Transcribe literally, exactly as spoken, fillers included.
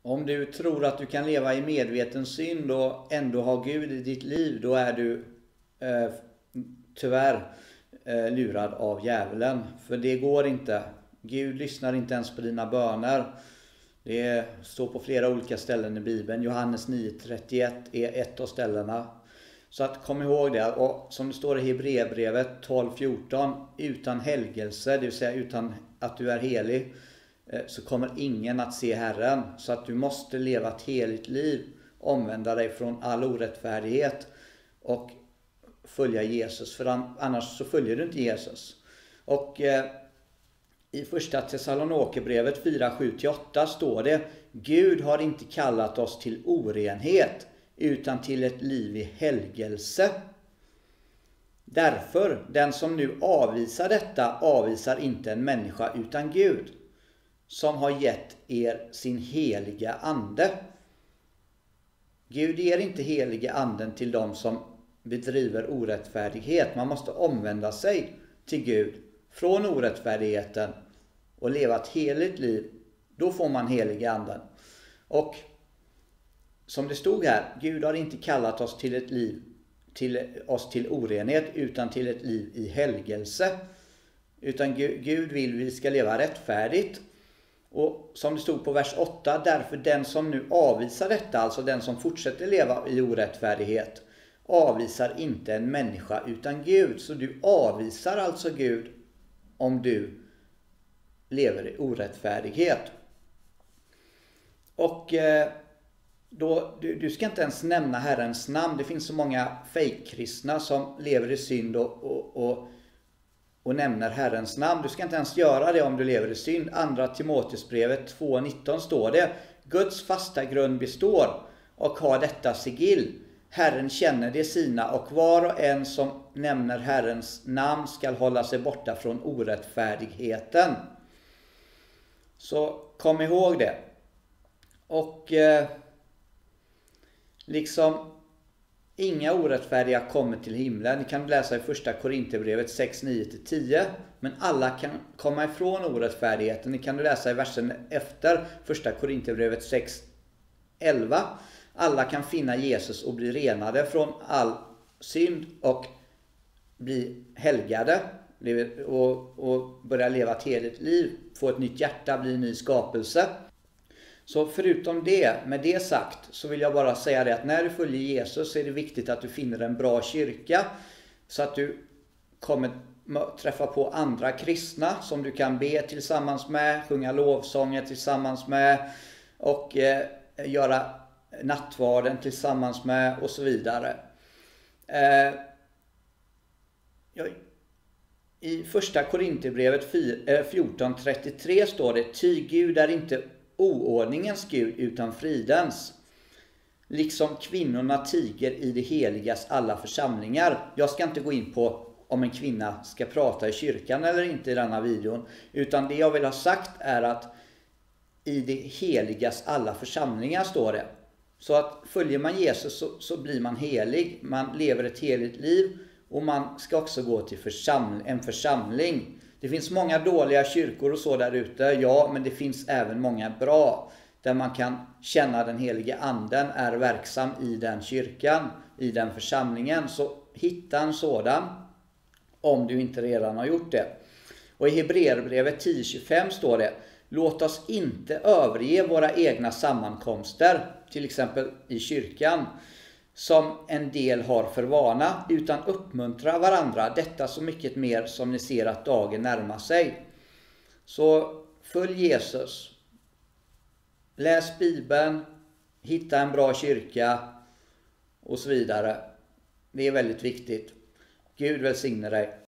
Om du tror att du kan leva i medveten synd och ändå ha Gud i ditt liv, då är du eh, tyvärr eh, lurad av djävulen. För det går inte. Gud lyssnar inte ens på dina böner. Det står på flera olika ställen i Bibeln. Johannes nio trettioett är ett av ställena. Så att kom ihåg det. Och som det står i Hebreerbrevet tolv fjorton, utan helgelse, det vill säga utan att du är helig, så kommer ingen att se Herren. Så att du måste leva ett heligt liv, omvända dig från all orättfärdighet och följa Jesus. För annars så följer du inte Jesus. Och eh, i första Thessalonikerbrevet fyra sju till åtta står det: Gud har inte kallat oss till orenhet, utan till ett liv i helgelse. Därför, den som nu avvisar detta avvisar inte en människa utan Gud, som har gett er sin heliga ande. Gud ger inte heliga anden till dem som bedriver orättfärdighet. Man måste omvända sig till Gud från orättfärdigheten och leva ett heligt liv. Då får man heliga anden. Och som det stod här, Gud har inte kallat oss till ett liv till oss till orenhet, utan till ett liv i helgelse. Utan Gud vill vi ska leva rättfärdigt. Och som det stod på vers åtta, därför den som nu avvisar detta, alltså den som fortsätter leva i orättfärdighet, avvisar inte en människa utan Gud. Så du avvisar alltså Gud om du lever i orättfärdighet. Och eh, då, du, du ska inte ens nämna Herrens namn. Det finns så många fake-kristna som lever i synd och, och, och, och nämner Herrens namn. Du ska inte ens göra det om du lever i synd. Andra Timoteusbrevet två nitton står det: Guds fasta grund består och har detta sigill. Herren känner det sina, och var och en som nämner Herrens namn ska hålla sig borta från orättfärdigheten. Så kom ihåg det. Och eh, liksom inga orättfärdiga kommer till himlen. Ni kan läsa i första Korinthierbrevet sex nio till tio. Men alla kan komma ifrån orättfärdigheten. Ni kan läsa i versen efter första Korinthierbrevet sex elva. Alla kan finna Jesus och bli renade från all synd och bli helgade och, och börja leva ett heligt liv, få ett nytt hjärta, bli en ny skapelse. Så förutom det, med det sagt, så vill jag bara säga det att när du följer Jesus så är det viktigt att du finner en bra kyrka, så att du kommer träffa på andra kristna som du kan be tillsammans med, sjunga lovsånger tillsammans med och eh, göra nattvarden tillsammans med och så vidare. Eh, jag, I första Korinthierbrevet fjorton trettiotre står det: Ty Gud är inte oordningens Gud utan fridens. Liksom kvinnorna tiger i det heligas alla församlingar. Jag ska inte gå in på om en kvinna ska prata i kyrkan eller inte i denna videon. Utan det jag vill ha sagt är att i det heligas alla församlingar står det. Så att följer man Jesus så, så blir man helig. Man lever ett heligt liv. Och man ska också gå till församling, en församling. Det finns många dåliga kyrkor och så där ute. Ja, men det finns även många bra. Där man kan känna den helige anden är verksam i den kyrkan. I den församlingen. Så hitta en sådan. Om du inte redan har gjort det. Och i Hebreerbrevet tio tjugofem står det: Låt oss inte överge våra egna sammankomster, till exempel i kyrkan, som en del har för vana, utan uppmuntra varandra, detta så mycket mer som ni ser att dagen närmar sig. Så följ Jesus, läs Bibeln, hitta en bra kyrka och så vidare. Det är väldigt viktigt. Gud välsigne dig.